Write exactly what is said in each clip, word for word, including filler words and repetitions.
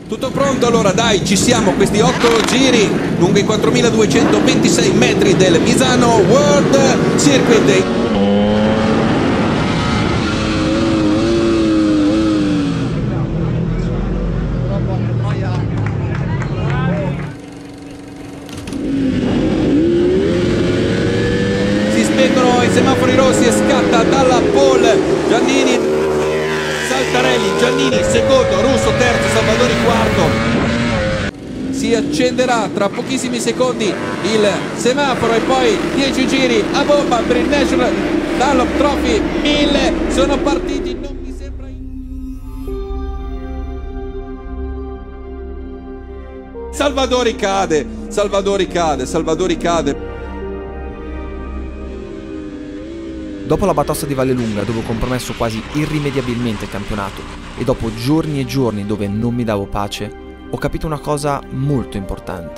Tutto pronto allora, dai, ci siamo, questi otto giri lungo i quattromiladuecentoventisei metri del Misano World Circuit. Si spengono i semafori rossi e scatta dalla pole Giannini. Saltarelli, Giannini secondo, Russo terzo, Salvadori quarto. Si accenderà tra pochissimi secondi il semaforo e poi dieci giri a bomba per il National Dunlop Trophy mille. Sono partiti, non mi sembra. Salvadori cade, Salvadori cade, Salvadori cade. Dopo la batosta di Vallelunga, dove ho compromesso quasi irrimediabilmente il campionato, e dopo giorni e giorni dove non mi davo pace, ho capito una cosa molto importante.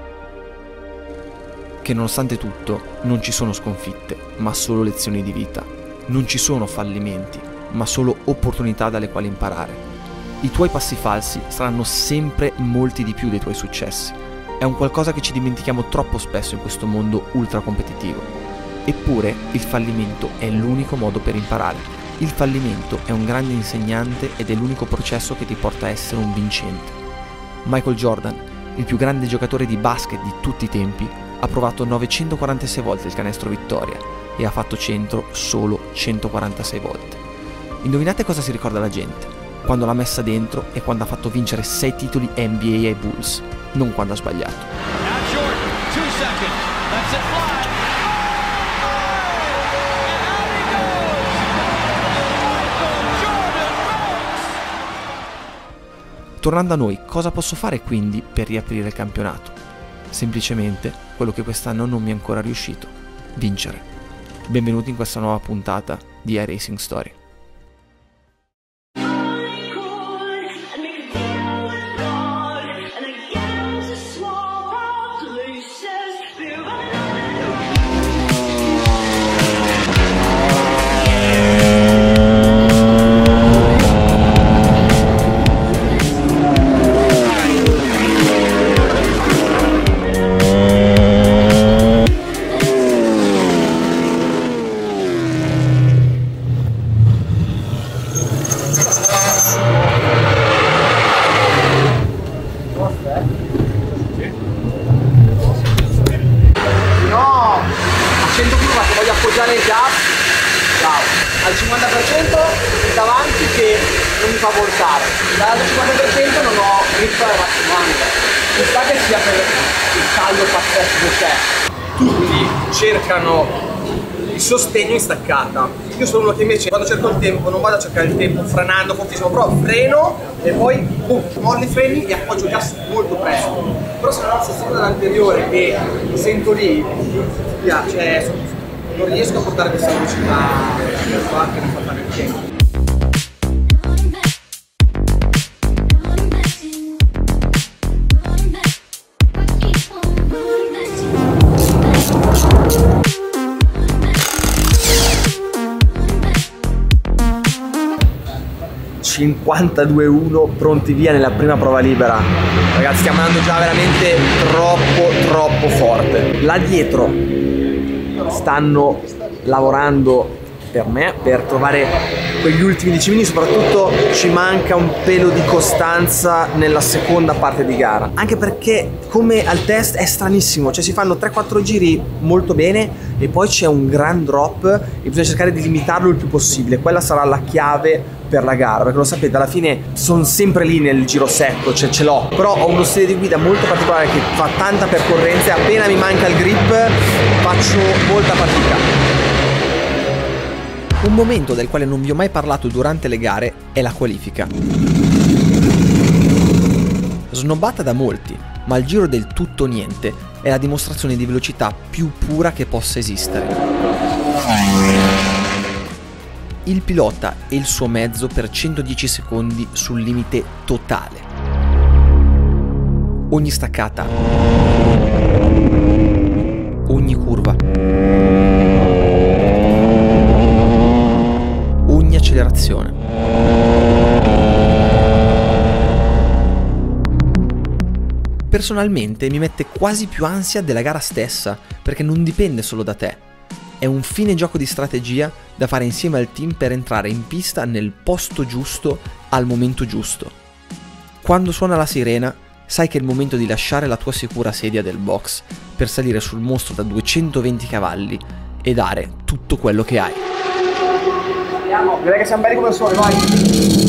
Che nonostante tutto, non ci sono sconfitte, ma solo lezioni di vita. Non ci sono fallimenti, ma solo opportunità dalle quali imparare. I tuoi passi falsi saranno sempre molti di più dei tuoi successi. È un qualcosa che ci dimentichiamo troppo spesso in questo mondo ultra competitivo. Eppure il fallimento è l'unico modo per imparare. Il fallimento è un grande insegnante ed è l'unico processo che ti porta a essere un vincente. Michael Jordan, il più grande giocatore di basket di tutti i tempi, ha provato novecentoquarantasei volte il canestro vittoria e ha fatto centro solo centoquarantasei volte. Indovinate cosa si ricorda la gente? Quando l'ha messa dentro e quando ha fatto vincere sei titoli N B A ai Bulls, non quando ha sbagliato. Tornando a noi, cosa posso fare quindi per riaprire il campionato? Semplicemente quello che quest'anno non mi è ancora riuscito: vincere. Benvenuti in questa nuova puntata di iRacing Story. Al cinquanta per cento davanti che non mi fa voltare, dall'altro cinquanta per cento non ho grip massimo anche. Mi sa che sia per il taglio pazzesco che c'è. Tutti cercano il sostegno in staccata. Io sono uno che invece quando cerco il tempo non vado a cercare il tempo frenando fortissimo, però freno e poi boom, mollo i freni e appoggio il gas molto presto. Però se non ho il sostegno dall'anteriore che mi sento lì, mi piace. Non riesco a portare questa velocità qua che mi fa fare il tempo. cinquantadue uno pronti via nella prima prova libera. Ragazzi, stiamo andando già veramente troppo troppo forte. Là dietro stanno lavorando per me per trovare quegli ultimi dieci minuti, soprattutto ci manca un pelo di costanza nella seconda parte di gara, anche perché come al test è stranissimo, cioè si fanno tre quattro giri molto bene e poi c'è un gran drop e bisogna cercare di limitarlo il più possibile. Quella sarà la chiave per la gara, perché lo sapete, alla fine sono sempre lì nel giro secco, cioè ce l'ho, però ho uno stile di guida molto particolare che fa tanta percorrenza e appena mi manca il grip faccio molta fatica. Un momento del quale non vi ho mai parlato durante le gare è la qualifica. Snobbata da molti, ma il giro del tutto niente è la dimostrazione di velocità più pura che possa esistere. Il pilota e il suo mezzo per centodieci secondi sul limite totale. Ogni staccata, ogni curva, ogni accelerazione. personalmente mi mette quasi più ansia della gara stessa, perché non dipende solo da te. È un fine gioco di strategia da fare insieme al team per entrare in pista nel posto giusto al momento giusto. Quando suona la sirena, sai che è il momento di lasciare la tua sicura sedia del box per salire sul mostro da duecentoventi cavalli e dare tutto quello che hai. Andiamo, direi che siamo belli come il sole, vai!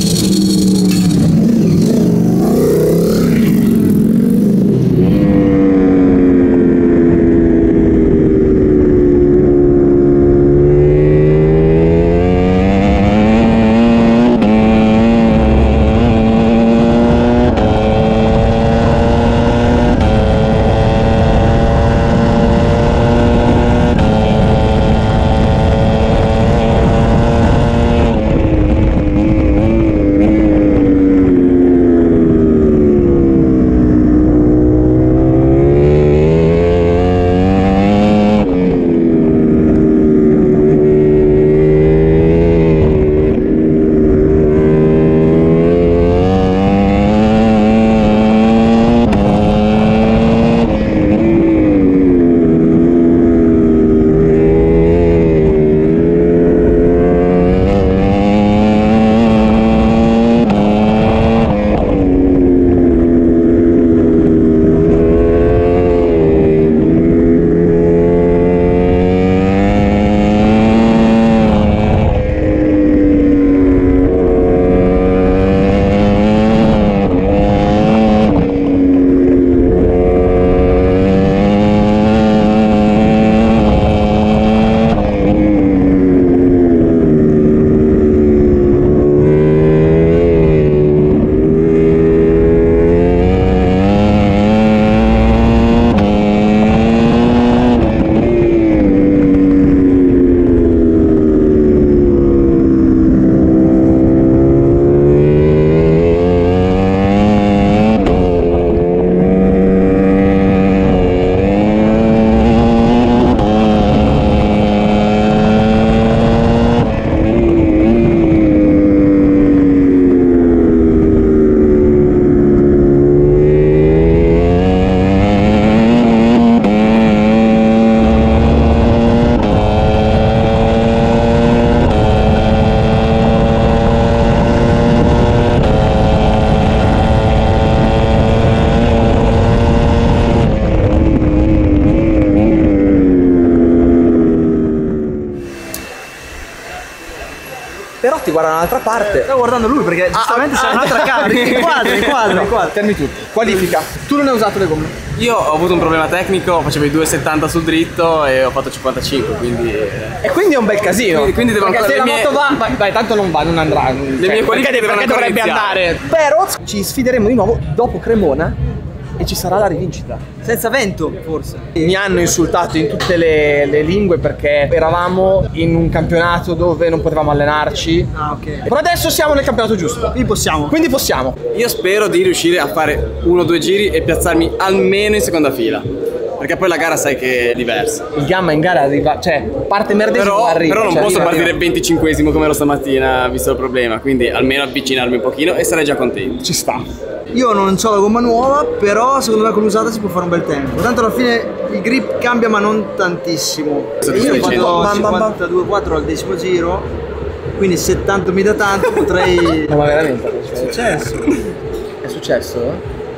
Però ti guarda dall'altra parte. Stavo guardando lui perché giustamente ah, c'è ah, un'altra camera. Inquadri, inquadri, inquadri. Fermi tutti. Qualifica. Tu non hai usato le gomme. Io ho avuto un problema tecnico, facevo i due settanta sul dritto e ho fatto cinquantacinque, quindi... E quindi è un bel casino. Quindi, quindi devo perché ancora... se la mie... moto va, vai, vai, tanto non va, non andrà. Le cioè, mie qualifiche perché, devono perché ancora dovrebbe iniziare. andare. Però ci sfideremo di nuovo dopo Cremona e ci sarà la rivincita. Senza vento, forse. Mi hanno insultato in tutte le, le lingue perché eravamo in un campionato dove non potevamo allenarci. Ah, ok. Però adesso siamo nel campionato giusto. Quindi possiamo. Quindi possiamo. Io spero di riuscire a fare uno o due giri e piazzarmi almeno in seconda fila, perché poi la gara sai che è diversa. Il Gamma in gara arriva, cioè parte merdesimo Però, arriva. però non cioè, posso arriva, partire arriva. venticinquesimo come ero stamattina, visto il problema, quindi almeno avvicinarmi un pochino e sarei già contento. Ci sta. Io non ho la gomma nuova, però secondo me con l'usata si può fare un bel tempo. Tanto alla fine il grip cambia ma non tantissimo. Cosa ti Io stai ho dicendo? fatto cinquantadue virgola quattro al decimo giro, quindi settanta mi dà tanto, potrei... No, ma veramente È successo. è successo?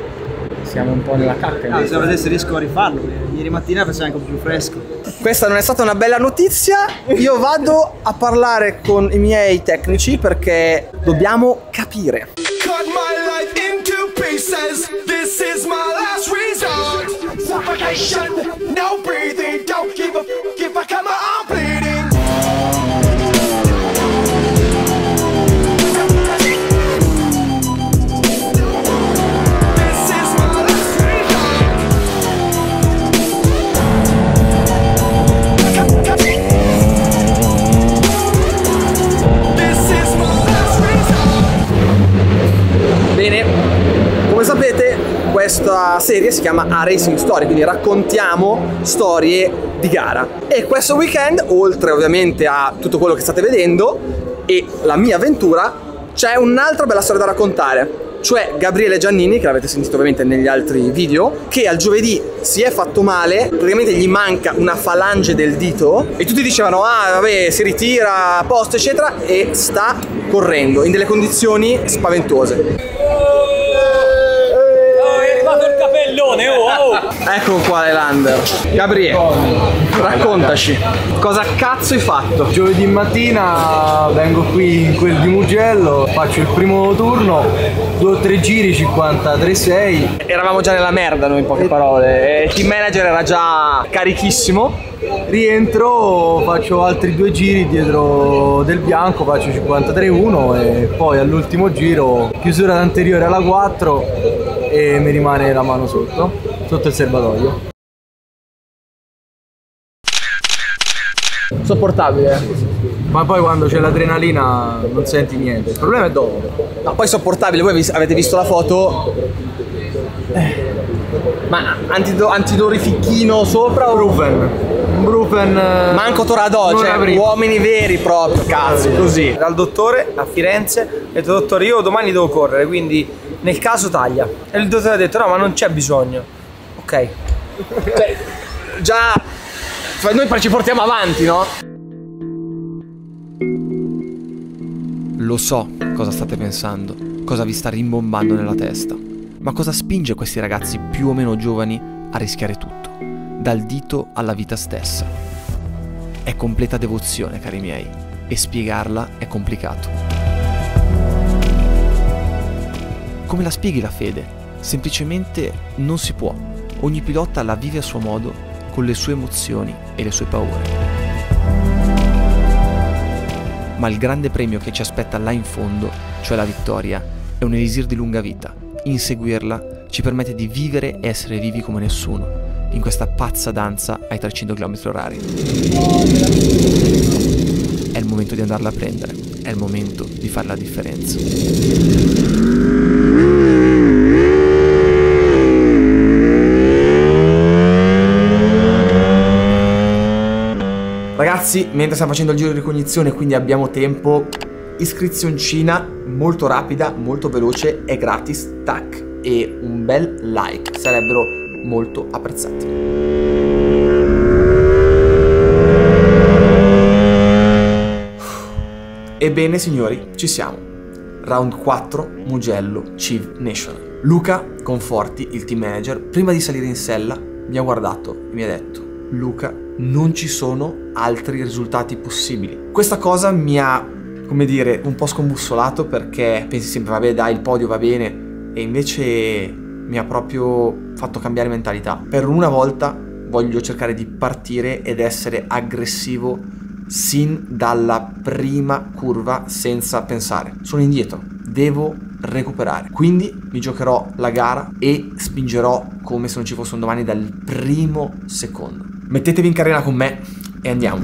Siamo un po' nella cacca. Ah, invece. se adesso riesco a rifarlo. Ieri mattina faceva anche un po' più fresco. Questa non è stata una bella notizia. Io vado a parlare con i miei tecnici perché dobbiamo capire. Cut my life into pieces. This is my last resort. Suffocation, no breathing. Don't give a f if I come on bleeding. This is my last resort. This is my last resort. Bene, come sapete questa serie si chiama A Racing Story, quindi raccontiamo storie di gara. E questo weekend, oltre ovviamente a tutto quello che state vedendo e la mia avventura, c'è un'altra bella storia da raccontare, cioè Gabriele Giannini, che l'avete sentito ovviamente negli altri video, che al giovedì si è fatto male, praticamente gli manca una falange del dito e tutti dicevano ah vabbè si ritira a posto eccetera, e sta correndo in delle condizioni spaventose. Capellone, oh, oh. Ecco qua Elander. Gabriele, raccontaci, cosa cazzo hai fatto? Giovedì mattina vengo qui in quel di Mugello, faccio il primo turno, due o tre giri, cinquantatré sei. Eravamo già nella merda noi in poche parole, il team manager era già carichissimo. Rientro, faccio altri due giri dietro del bianco, faccio cinquantatré uno e poi all'ultimo giro chiusura anteriore alla quattro e mi rimane la mano sotto, sotto il serbatoio. Sopportabile. Ma poi quando c'è l'adrenalina non senti niente, il problema è dopo. Ma poi sopportabile, voi avete visto la foto? Eh. Ma antido antidorifichino sopra o Brufen? Brufen. Manco Toradol, cioè avrì. Uomini veri proprio, cazzo, così. Dal dottore a Firenze, ha detto dottore io domani devo correre, quindi nel caso taglia. E il dottore ha detto no ma non c'è bisogno. Ok. Cioè, già noi ci portiamo avanti, no? Lo so cosa state pensando, cosa vi sta rimbombando nella testa, ma cosa spinge questi ragazzi più o meno giovani a rischiare tutto, dal dito alla vita stessa? È completa devozione, cari miei, e spiegarla è complicato. Come la spieghi la fede? Semplicemente non si può. Ogni pilota la vive a suo modo, con le sue emozioni e le sue paure. Ma il grande premio che ci aspetta là in fondo, cioè la vittoria, è un elisir di lunga vita. Inseguirla ci permette di vivere e essere vivi come nessuno, in questa pazza danza ai trecento chilometri orari. È il momento di andarla a prendere, è il momento di fare la differenza. Ragazzi, mentre stiamo facendo il giro di ricognizione, quindi abbiamo tempo, iscrizioncina molto rapida, molto veloce, è gratis, tac, e un bel like, sarebbero molto apprezzati. Ebbene signori, ci siamo. Round quattro, Mugello Civ National. Luca Conforti, il team manager, prima di salire in sella mi ha guardato e mi ha detto: Luca, non ci sono altri risultati possibili. Questa cosa mi ha, come dire, un po' scombussolato, perché pensi sempre vabbè dai, il podio va bene, e invece mi ha proprio fatto cambiare mentalità. Per una volta voglio cercare di partire ed essere aggressivo sin dalla prima curva senza pensare. Sono indietro, devo recuperare, quindi mi giocherò la gara e spingerò come se non ci fosse un domani dal primo secondo. Mettetevi in carriera con me e andiamo.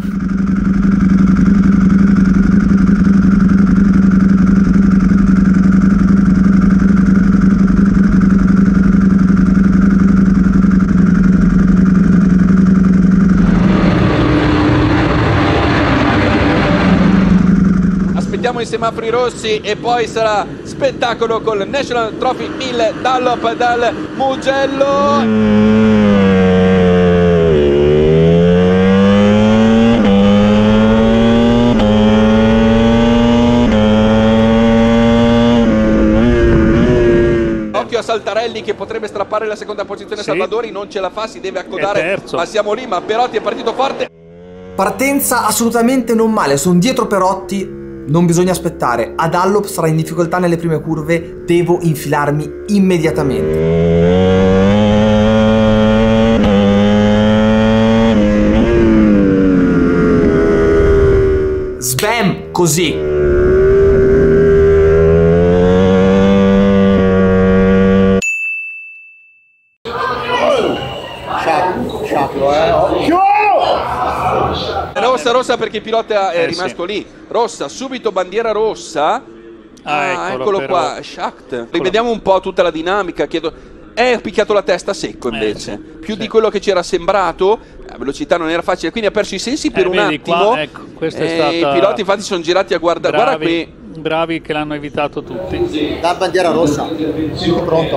Aspettiamo i semafori rossi e poi sarà spettacolo con il National Trophy mille Dunlop dal Mugello. A Saltarelli che potrebbe strappare la seconda posizione, sì. Salvadori non ce la fa, si deve accodare, ma siamo lì. Ma Perotti è partito forte. Partenza assolutamente non male, sono dietro Perotti, non bisogna aspettare. A Dunlop sarà in difficoltà nelle prime curve, devo infilarmi immediatamente. Sbam, così. Rossa, rossa perché il pilota è eh, rimasto sì. lì. Rossa, subito bandiera rossa. Ah, ah eccolo, eccolo però. qua, Schacht. Rivediamo un po' tutta la dinamica. Chiedo. È picchiato la testa secco invece, eh, sì, più sì. di quello che c'era sembrato. La velocità non era facile, quindi ha perso i sensi per eh, un vedi, attimo. qua, ecco, questa è e stata... I piloti infatti sono girati a guardare. Guarda qui. bravi che l'hanno evitato tutti. Da bandiera rossa. Pronto.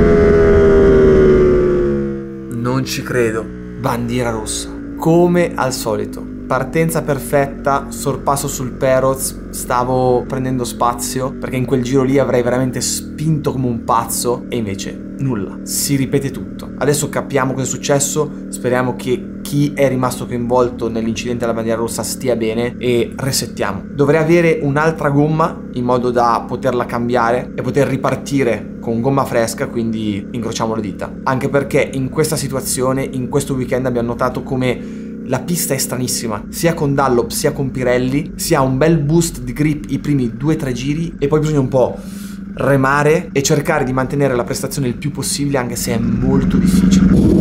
Non ci credo. Bandiera rossa. Come al solito. Partenza perfetta, sorpasso sul Peroz, stavo prendendo spazio perché in quel giro lì avrei veramente spinto come un pazzo e invece nulla, si ripete tutto. Adesso capiamo cosa è successo, speriamo che chi è rimasto coinvolto nell'incidente alla bandiera rossa stia bene e resettiamo. Dovrei avere un'altra gomma in modo da poterla cambiare e poter ripartire con gomma fresca, quindi incrociamo le dita. Anche perché in questa situazione, in questo weekend abbiamo notato come la pista è stranissima, sia con Dunlop sia con Pirelli, si ha un bel boost di grip i primi due tre giri e poi bisogna un po' remare e cercare di mantenere la prestazione il più possibile, anche se è molto difficile.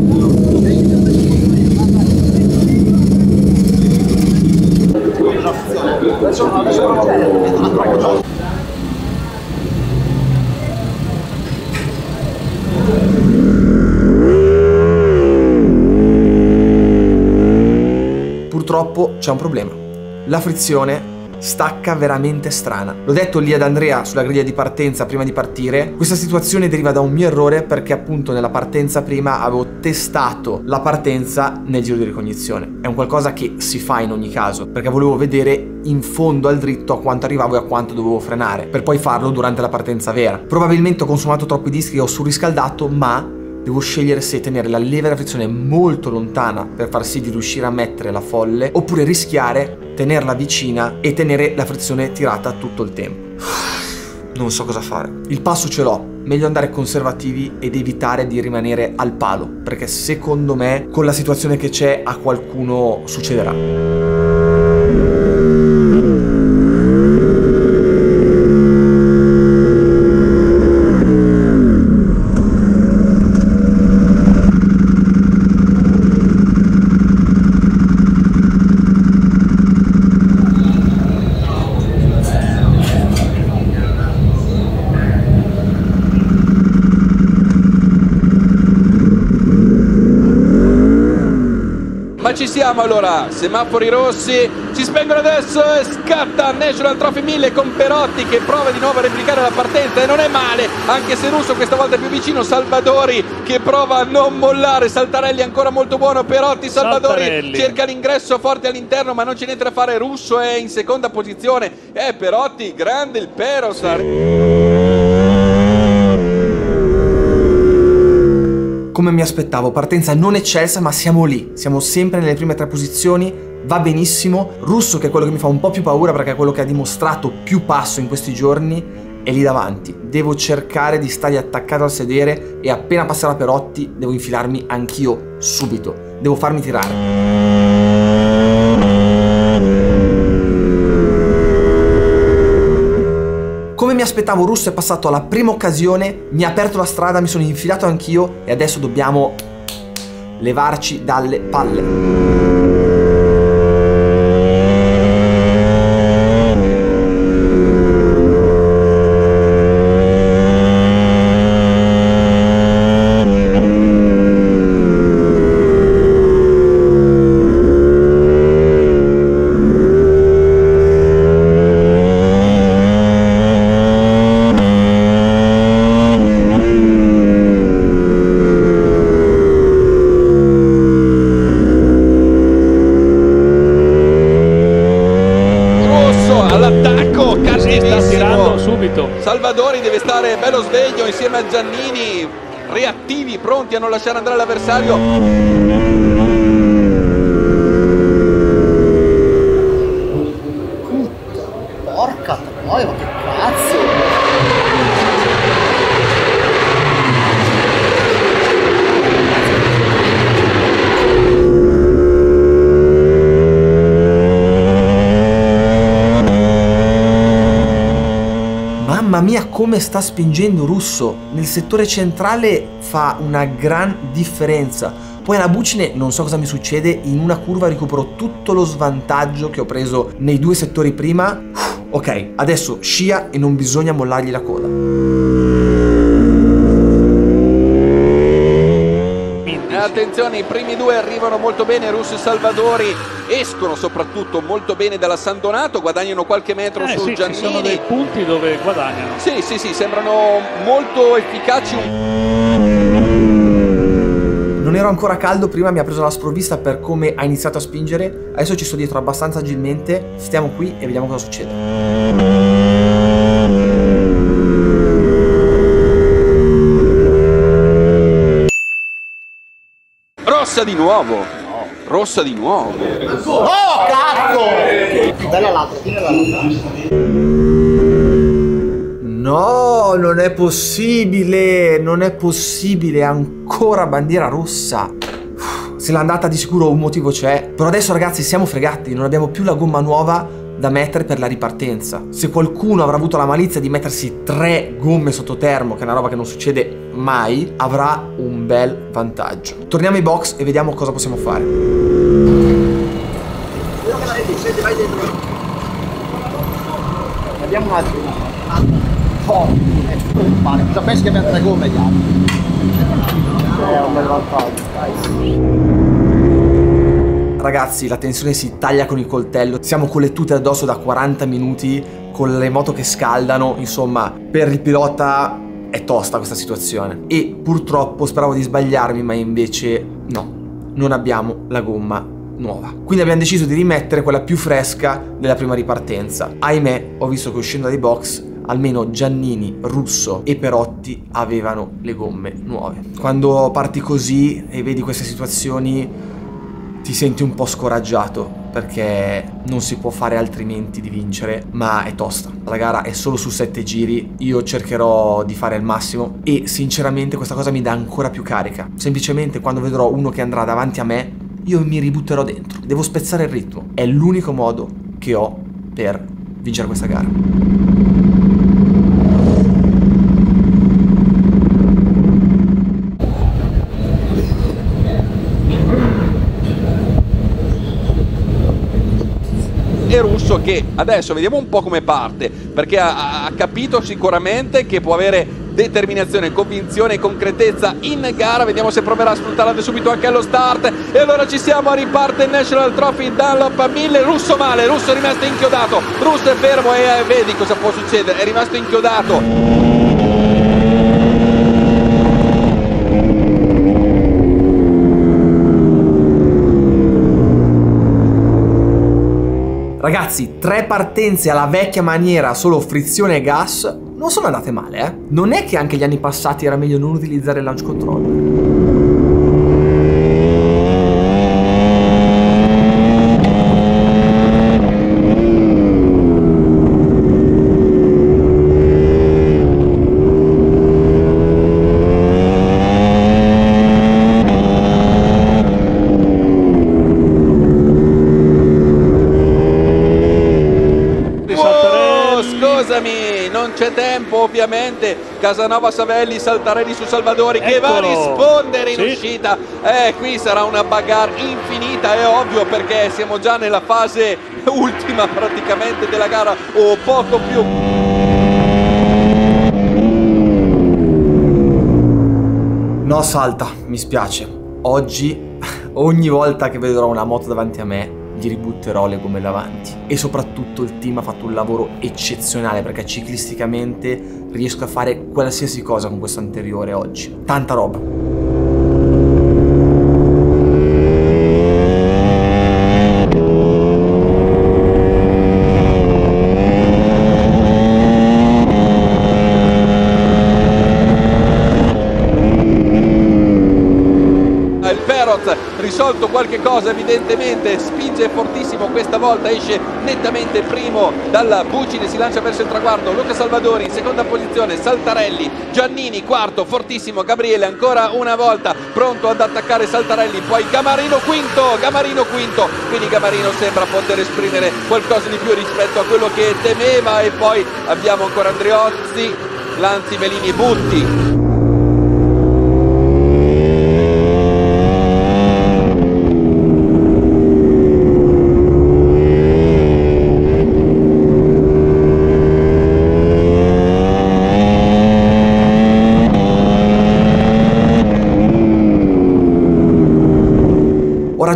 Purtroppo c'è un problema. La frizione stacca veramente strana. L'ho detto lì ad Andrea sulla griglia di partenza prima di partire. Questa situazione deriva da un mio errore perché appunto nella partenza prima avevo testato la partenza nel giro di ricognizione. È un qualcosa che si fa in ogni caso perché volevo vedere in fondo al dritto a quanto arrivavo e a quanto dovevo frenare per poi farlo durante la partenza vera. Probabilmente ho consumato troppi dischi e ho surriscaldato, ma devo scegliere se tenere la leva della frizione molto lontana per far sì di riuscire a mettere la folle oppure rischiare, tenerla vicina e tenere la frizione tirata tutto il tempo. Non so cosa fare. Il passo ce l'ho, meglio andare conservativi ed evitare di rimanere al palo, perché secondo me con la situazione che c'è a qualcuno succederà. Ma ci siamo allora, semafori rossi, si spengono adesso e scatta National Trophy mille con Perotti che prova di nuovo a replicare la partenza e non è male, anche se Russo questa volta è più vicino, Salvadori che prova a non mollare, Saltarelli ancora molto buono, Perotti, Salvadori Saltarelli cerca l'ingresso forte all'interno ma non c'è niente da fare, Russo è in seconda posizione, e Perotti, grande il Peros. Come mi aspettavo, partenza non eccelsa, ma siamo lì, siamo sempre nelle prime tre posizioni, va benissimo. Russo, che è quello che mi fa un po' più paura perché è quello che ha dimostrato più passo in questi giorni, è lì davanti. Devo cercare di stargli attaccato al sedere e appena passerà Perotti devo infilarmi anch'io subito, devo farmi tirare. Come mi aspettavo, Russo è passato alla prima occasione, mi ha aperto la strada, mi sono infilato anch'io e adesso dobbiamo levarci dalle palle. Salvadori deve stare bello sveglio insieme a Giannini, reattivi, pronti a non lasciare andare l'avversario. Porca troia, ma che cazzo! Mamma mia come sta spingendo Russo, nel settore centrale fa una gran differenza, poi alla bucine non so cosa mi succede, in una curva recupero tutto lo svantaggio che ho preso nei due settori prima. Ok, adesso scia e non bisogna mollargli la coda. attenzione, i primi due arrivano molto bene, Russo e Salvadori escono soprattutto molto bene dalla San Donato, guadagnano qualche metro Eh su sì, Giannini. ci sono dei punti dove guadagnano. Sì, sì, sì, sembrano molto efficaci. Non ero ancora caldo, prima mi ha preso la sprovvista per come ha iniziato a spingere, adesso ci sto dietro abbastanza agilmente, stiamo qui e vediamo cosa succede. Rossa di nuovo, rossa di nuovo. Oh cazzo! Bella l'altra, tieni l'altra. No, non è possibile, non è possibile, ancora bandiera rossa. Se l'è andata di sicuro un motivo c'è. Però adesso ragazzi siamo fregati, non abbiamo più la gomma nuova da mettere per la ripartenza. Se qualcuno avrà avuto la malizia di mettersi tre gomme sottotermo, che è una roba che non succede mai, avrà un bel vantaggio. Torniamo ai box e vediamo cosa possiamo fare. Senti, vai dentro. Abbiamo un altro. Forte, è tutto un pane. Cosa pensi che abbiamo tre gomme gli altri? È un bel vantaggio. Ragazzi, la tensione si taglia con il coltello, siamo con le tute addosso da quaranta minuti, con le moto che scaldano, insomma, per il pilota è tosta questa situazione. E purtroppo speravo di sbagliarmi, ma invece no, non abbiamo la gomma nuova. Quindi abbiamo deciso di rimettere quella più fresca della prima ripartenza. Ahimè, ho visto che uscendo dai box almeno Giannini, Russo e Perotti avevano le gomme nuove. Quando parti così e vedi queste situazioni ti senti un po' scoraggiato, perché non si può fare altrimenti di vincere, ma è tosta. La gara è solo su sette giri, io cercherò di fare il massimo e sinceramente questa cosa mi dà ancora più carica. Semplicemente quando vedrò uno che andrà davanti a me, io mi ributterò dentro. Devo spezzare il ritmo, è l'unico modo che ho per vincere questa gara. E Russo che adesso vediamo un po' come parte, perché ha, ha capito sicuramente che può avere determinazione, convinzione e concretezza in gara. Vediamo se proverà a sfruttarla subito anche allo start. E allora ci siamo, riparte il National Trophy Dunlop mille. Russo male, Russo è rimasto inchiodato, Russo è fermo e eh, vedi cosa può succedere, è rimasto inchiodato. Ragazzi, tre partenze alla vecchia maniera, solo frizione e gas, non sono andate male, eh? Non è che anche gli anni passati era meglio non utilizzare il launch control. Non c'è tempo ovviamente, Casanova Savelli, Saltarelli su Salvadori. Eccolo. Che va a rispondere in sì. uscita. Eh, qui sarà una bagarre infinita, è ovvio, perché siamo già nella fase ultima praticamente della gara o poco più. No, salta, mi spiace. Oggi, ogni volta che vedrò una moto davanti a me, gli ributterò le gomme davanti. E soprattutto il team ha fatto un lavoro eccezionale, perché ciclisticamente riesco a fare qualsiasi cosa con questo anteriore oggi. Tanta roba. Risolto qualche cosa evidentemente, spinge fortissimo, questa volta esce nettamente primo dalla Bucine, si lancia verso il traguardo. Luca Salvadori in seconda posizione, Saltarelli, Giannini quarto, fortissimo, Gabriele ancora una volta pronto ad attaccare Saltarelli, poi Gamarino quinto, Gamarino quinto, quindi Gamarino sembra poter esprimere qualcosa di più rispetto a quello che temeva. E poi abbiamo ancora Andreozzi, Lanzi, Melini e Butti.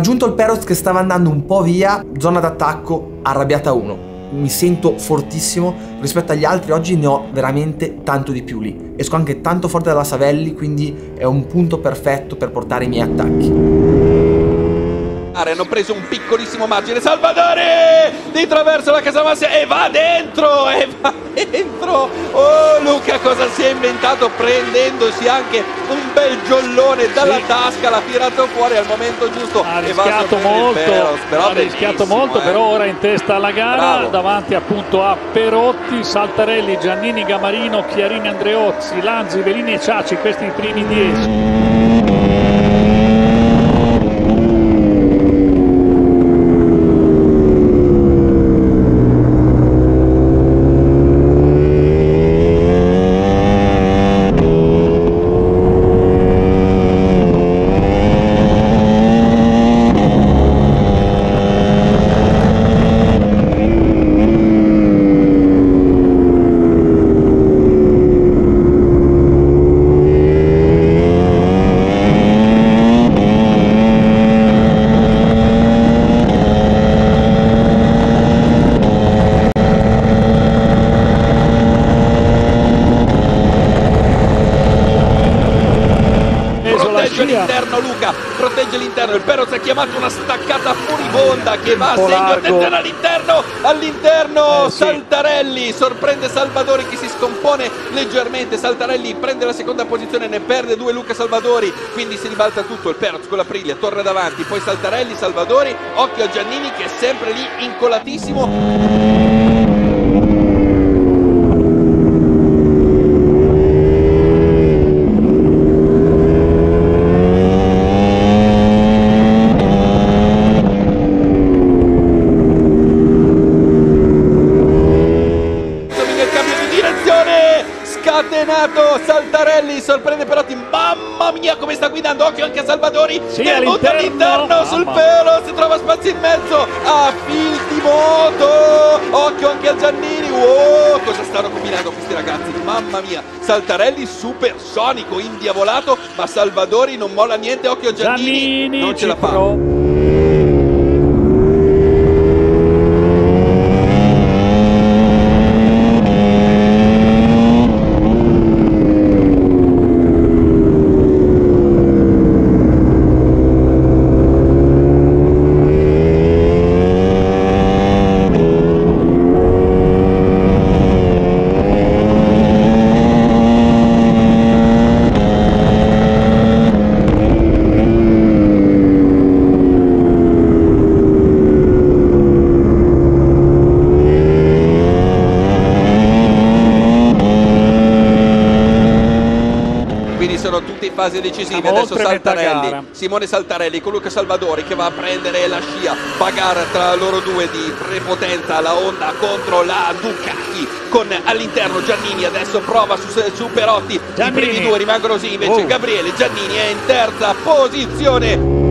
raggiunto il Perez che stava andando un po' via, zona d'attacco, arrabbiata uno. Mi sento fortissimo rispetto agli altri, oggi ne ho veramente tanto di più lì. Esco anche tanto forte dalla Savelli, quindi è un punto perfetto per portare i miei attacchi. Hanno preso un piccolissimo margine. Salvadori di traverso la Casamassia e va dentro, e va dentro. Oh, Luca cosa si è inventato, prendendosi anche un bel giollone dalla sì. tasca, l'ha tirato fuori al momento giusto. Ha e rischiato va molto, Peros, però ha rischiato molto, eh. però ora in testa alla gara. Bravo. Davanti appunto a Perotti, Saltarelli, Giannini, Gamarino, Chiarini, Andreozzi, Lanzi, Velini e Ciacci, questi i primi dieci. L'interno Luca protegge l'interno, il Perez ha chiamato una staccata furibonda che va a segno, attenzione all'interno, all'interno eh, sì. Saltarelli sorprende Salvadori che si scompone leggermente, Saltarelli prende la seconda posizione, ne perde due Luca Salvadori, quindi si ribalta tutto, il Perez con la Aprilia torna davanti, poi Saltarelli, Salvadori, occhio a Giannini che è sempre lì incolatissimo. Saltarelli sorprende Perotti, mamma mia come sta guidando, occhio anche a Salvadori sì, che butta all'interno sul pelo, si trova spazio in mezzo a fil di moto, occhio anche a Giannini, wow, cosa stanno combinando questi ragazzi, mamma mia. Saltarelli supersonico, indiavolato, ma Salvadori non molla niente, occhio a Giannini, Giannini non ce la fa. Pro. Fasi decisive, adesso Saltarelli, Simone Saltarelli con Luca Salvadori che va a prendere la scia, bagarre tra loro due di prepotenza, la Honda contro la Ducati con all'interno Giannini, adesso prova su, su Perotti, Giannini. I primi due rimangono così, invece oh. Gabriele Giannini è in terza posizione.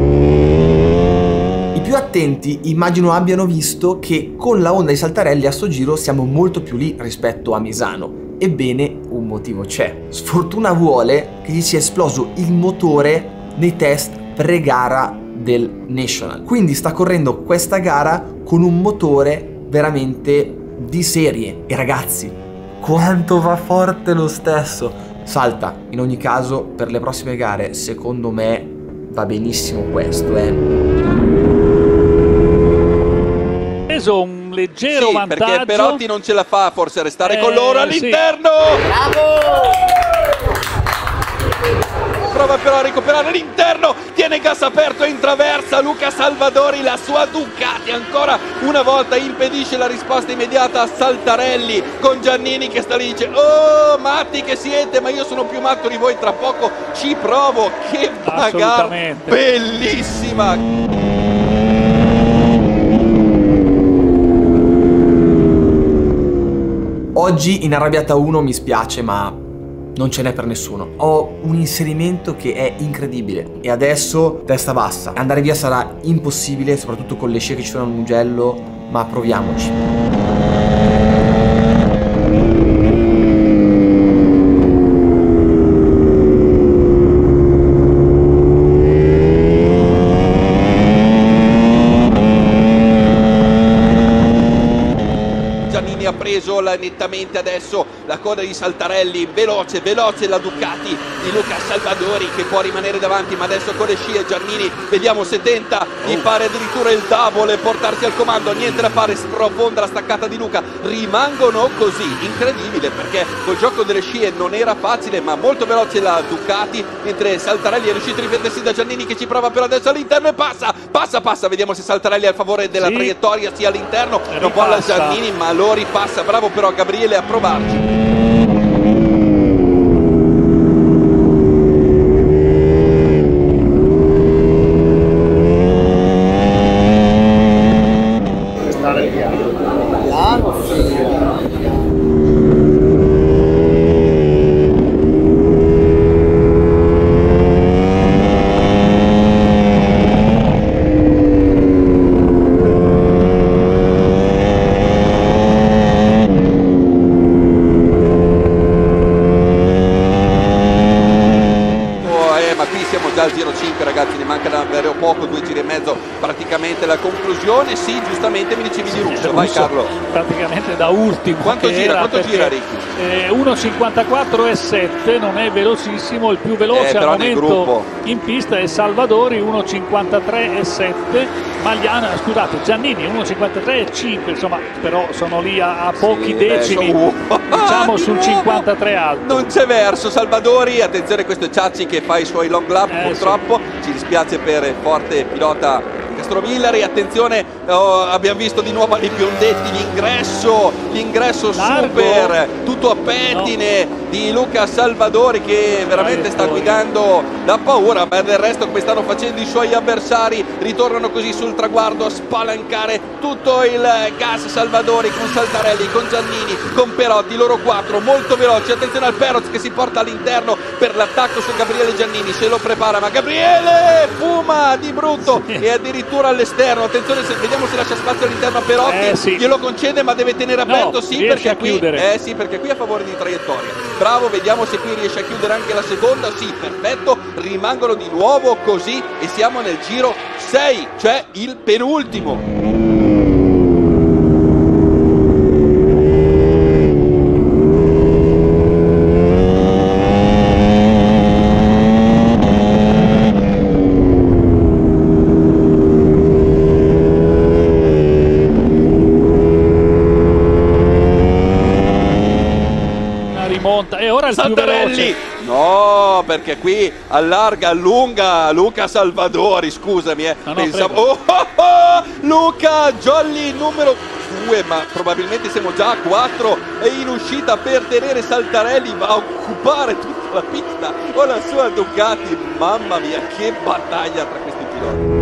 I più attenti immagino abbiano visto che con la Honda di Saltarelli a sto giro siamo molto più lì rispetto a Misano. Ebbene, un motivo c'è. Sfortuna vuole che gli sia esploso il motore nei test pre-gara del National. Quindi sta correndo questa gara con un motore veramente di serie. E ragazzi, quanto va forte lo stesso. Salta, in ogni caso, per le prossime gare, secondo me, va benissimo questo, eh. Un leggero sì, vantaggio perché Perotti non ce la fa forse a restare eh, con loro all'interno sì. Bravo! Prova però a recuperare l'interno, tiene gas aperto e intraversa Luca Salvadori, la sua Ducati ancora una volta impedisce la risposta immediata a Saltarelli con Giannini che sta lì e dice oh matti che siete, ma io sono più matto di voi, tra poco ci provo. Che bagarre bellissima. Oggi in Arrabbiata uno mi spiace, ma non ce n'è per nessuno. Ho un inserimento che è incredibile e adesso testa bassa. Andare via sarà impossibile, soprattutto con le scie che ci sono al Mugello, ma proviamoci. preso la, nettamente adesso la coda di Saltarelli, veloce, veloce la Ducati di Luca Salvadori che può rimanere davanti, ma adesso con le scie Giannini, vediamo se tenta di fare addirittura il double e portarsi al comando, niente da fare, sprofonda la staccata di Luca, rimangono così, incredibile perché col gioco delle scie non era facile, ma molto veloce la Ducati, mentre Saltarelli è riuscito a difendersi da Giannini che ci prova però adesso all'interno e passa, passa, passa, vediamo se Saltarelli è a favore della sì. traiettoria sia all'interno, non può alla Giannini ma lo ripassa, bravo però Gabriele a provarci. Al giro cinque ragazzi, ne manca davvero poco, due giri e mezzo praticamente la conclusione. Sì, giustamente mi dicevi di Russo, vai Carlo. Praticamente da ultimo. Quanto gira? Quanto gira Ricky? Eh, uno cinquantaquattro e sette, non è velocissimo, il più veloce eh, al momento in pista è Salvadori uno cinquantatré e sette, Magliana, scusate, Giannini uno cinquantatré e cinque, insomma però sono lì a, a pochi sì, decimi, ecco. diciamo sul cinquantatré alto. Non c'è verso Salvadori, attenzione questo è Ciacci che fa i suoi long lap, eh, purtroppo sì. Ci dispiace per il forte pilota Castrovillari, attenzione, oh, abbiamo visto di nuovo i biondetti, l'ingresso, l'ingresso super, tutto a pettine no. di Luca Salvadori che veramente sta guidando da paura, ma del resto come stanno facendo i suoi avversari, ritornano così sul traguardo a spalancare tutto il gas. Salvadori con Saltarelli, con Giannini, con Perotti, loro quattro molto veloci, attenzione al Peroz che si porta all'interno per l'attacco su Gabriele Giannini, se lo prepara ma Gabriele fuma di brutto sì. e addirittura all'esterno, attenzione se, vediamo se lascia spazio all'interno a Perotti, eh, sì. glielo concede ma deve tenere aperto, no, sì, perché qui, eh, sì perché qui è a favore di traiettoria, bravo, vediamo se qui riesce a chiudere anche la seconda, sì perfetto, rimangono di nuovo così e siamo nel giro sei, cioè il penultimo. E ora il Saltarelli. più veloce. No, perché qui allarga, allunga Luca Salvadori, scusami eh. no, no, Pensavo... oh, oh, oh, Luca Jolly numero due, ma probabilmente siamo già a quattro e in uscita per tenere Saltarelli, va a occupare tutta la pista con la sua Ducati. Mamma mia, che battaglia tra questi piloti.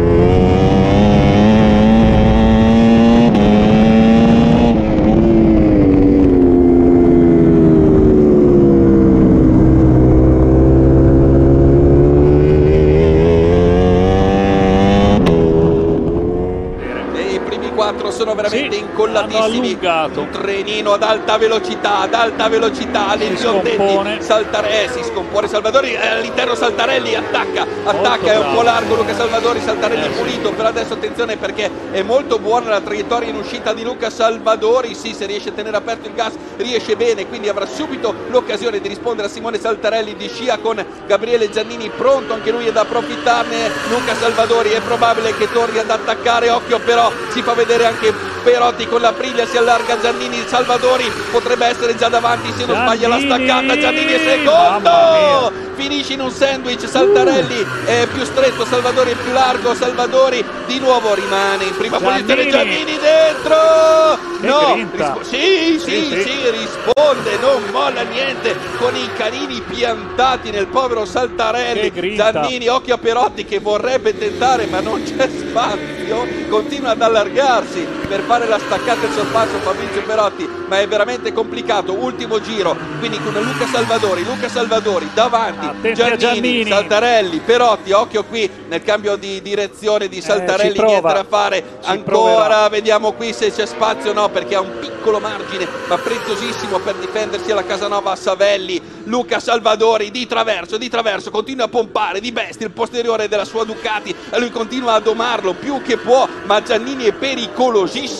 Sono veramente sì, incollatissimi, un trenino ad alta velocità, ad alta velocità, le biondetti, Saltarelli, si scompone Salvadori, all'interno Saltarelli, attacca, attacca, è un po' largo Luca Salvadori, Saltarelli eh, pulito, sì. però adesso attenzione perché è molto buona la traiettoria in uscita di Luca Salvadori, sì, se riesce a tenere aperto il gas riesce bene, quindi avrà subito l'occasione di rispondere a Simone Saltarelli di scia con Gabriele Giannini, pronto anche lui ad approfittarne. Luca Salvadori è probabile che torni ad attaccare, occhio però, si fa vedere anche Perotti con la briglia, si allarga Giannini, Salvadori potrebbe essere già davanti se non Giannini. sbaglia la staccata, Giannini è secondo, finisce in un sandwich, Saltarelli uh. è più stretto, Salvadori è più largo, Salvadori di nuovo rimane in prima Giannini. posizione, Giannini dentro, che no, rispo- sì, sì, sì, sì, sì, risponde, non molla niente con i canini piantati nel povero Saltarelli, Giannini, occhio a Perotti che vorrebbe tentare ma non c'è spazio, continua ad allargarsi per fare la staccata e il sorpasso Fabrizio Perotti, ma è veramente complicato. Ultimo giro, quindi con Luca Salvadori, Luca Salvadori davanti, Giannini, Giannini, Saltarelli, Perotti, occhio qui nel cambio di direzione di Saltarelli, eh, niente da fare, ci ancora proverà. Vediamo qui se c'è spazio, no, perché ha un piccolo margine ma preziosissimo per difendersi alla Casanova Savelli. Luca Salvadori di traverso, di traverso, continua a pompare di bestia il posteriore della sua Ducati e lui continua a domarlo più che può, ma Giannini è pericolosissimo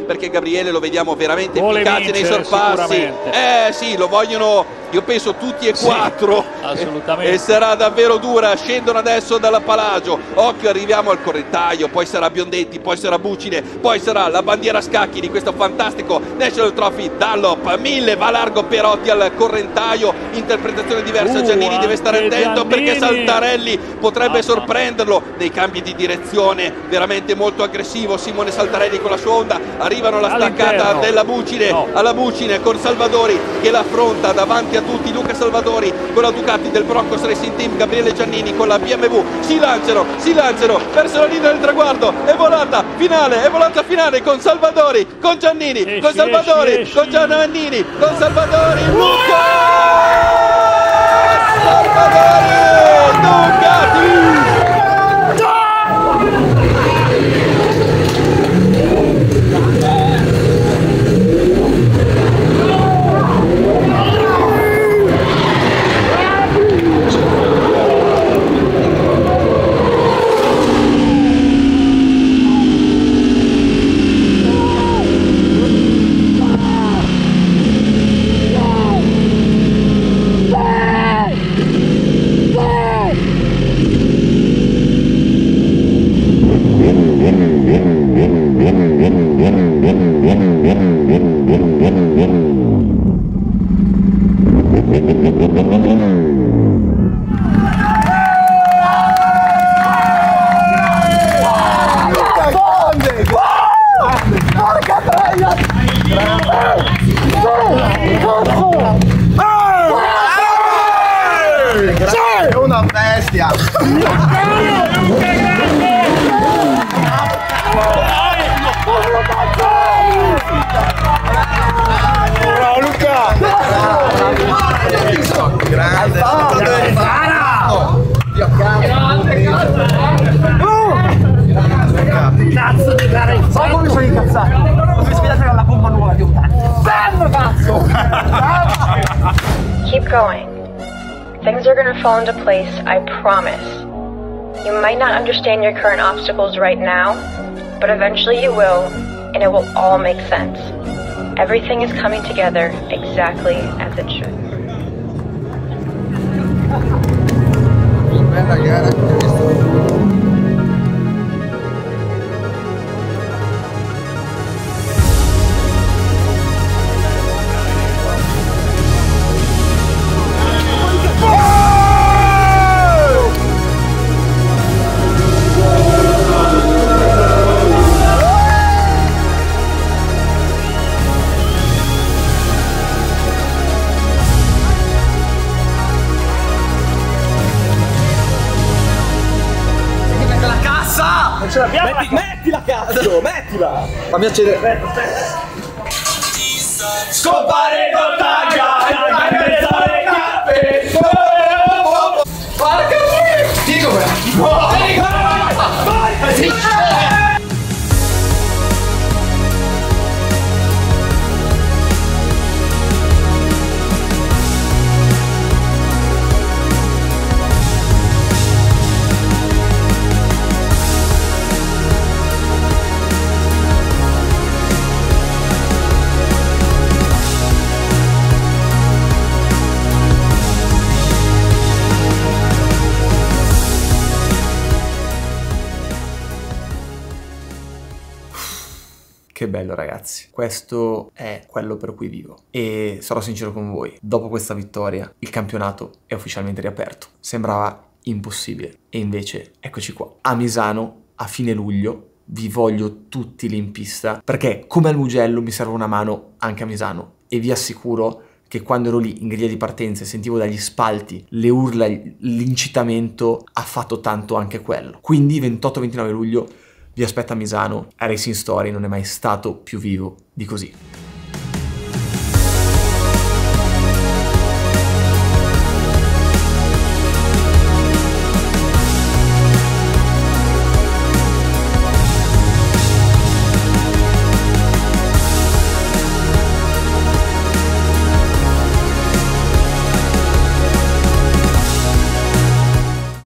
perché Gabriele lo vediamo veramente Vuole efficace vincere, nei sorpassi. Eh sì, lo vogliono, io penso tutti e quattro. Sì, assolutamente. E sarà davvero dura. Scendono adesso dalla Palagio. Occhio, arriviamo al correntaio, poi sarà Biondetti, poi sarà Bucine, poi sarà la bandiera a scacchi di questo fantastico National Trophy. Dallop, mille, va largo Perotti al correntaio, interpretazione diversa. Uh, Giannini deve stare attento Giannini. perché Saltarelli potrebbe Ah, sorprenderlo nei cambi di direzione, veramente molto aggressivo Simone Saltarelli con la sua Honda. Arrivano alla staccata All'interno. della Bucine, No. alla Bucine con Salvadori che l'affronta davanti a tutti. Luca Salvadori con la Ducati del Broncos Racing Team, Gabriele Giannini con la B M W, si lanciano, si lanciano verso la linea del traguardo, è volata finale, è volata finale con Salvadori, con Giannini, Esci, con Salvadori, esci, esci. con Giannini, con Salvadori, Luca Salvadori, Ducati! È una bestia! Bravo Luca! Grande! Cazzo di gara! Sai come sono incazzato? Non mi spiegate la bomba nuova di un tanto! Bello cazzo! Keep going. Things are gonna fall into place, I promise. You might not understand your current obstacles right now, but eventually you will, and it will all make sense. Everything is coming together exactly as it should. Bella gara! Non ce l'abbiamo! Metti, mettila cazzo! Mettila! Fammi accedere! Scompare con taglia, in mezzo alle cappe. Porca puttana! Dico Che bello ragazzi, questo è quello per cui vivo e sarò sincero con voi, dopo questa vittoria il campionato è ufficialmente riaperto, sembrava impossibile e invece eccoci qua, a Misano a fine luglio vi voglio tutti lì in pista perché come al Mugello mi serve una mano anche a Misano e vi assicuro che quando ero lì in griglia di partenza e sentivo dagli spalti le urla, l'incitamento, ha fatto tanto anche quello. Quindi ventotto ventinove luglio vi aspetto a Misano, a Racing Story non è mai stato più vivo di così.